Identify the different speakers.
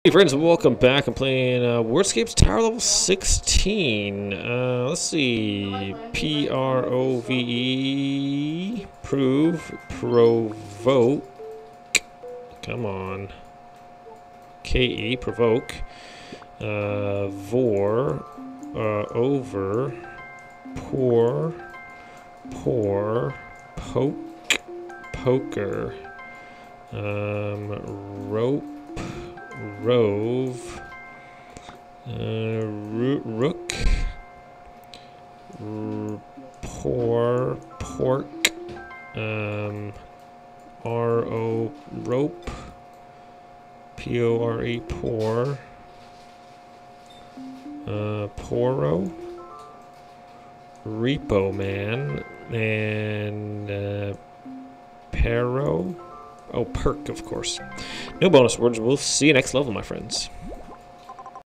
Speaker 1: Hey friends, welcome back. I'm playing WORDSCAPES Tower level 16. Let's see. Prove, prove, provoke. Come on. KE, provoke. Vor, over, pour, poke, poker. Rope. Rove, rook, pork, RO, rope, PORE, pour, poro, repo man, and pero. Oh, perk, of course. No bonus words. We'll see you next level, my friends.